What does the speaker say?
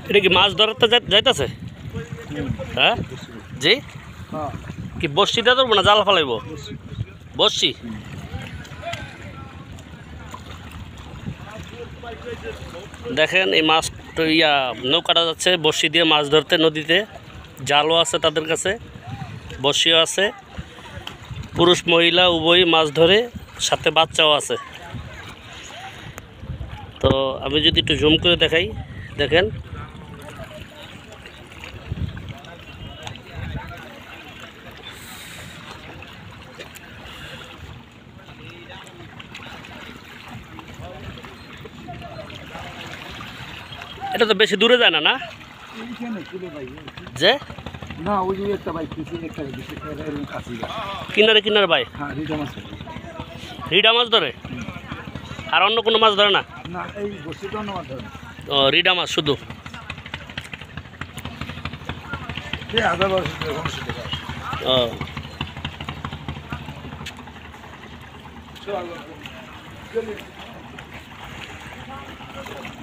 এটা কি মাছ ধরতে যাইতেছে? হ্যাঁ জি, কি বর্ষিটা ধরবো না জাল ফালাইব? বর্ষি। দেখেন এই মাছ নৌকাটা যাচ্ছে বর্ষি দিয়ে মাছ ধরতে নদীতে। জালও আছে তাদের কাছে, বর্ষিও আছে। পুরুষ মহিলা উভয়ই মাছ ধরে, সাথে বাচ্চাও আছে। তো আমি যদি একটু জুম করে দেখাই, দেখেন এটা তো বেশি দূরে যায় না, না যে না ওই যে একটা ভাই কিনারে কিনারে ভাই রিডা মাছ ধরে, আর অন্য কোনো মাছ ধরে না? না এই বসিটা অন্য মাছ ধরে। ও রিডা মাছ শুধু। ও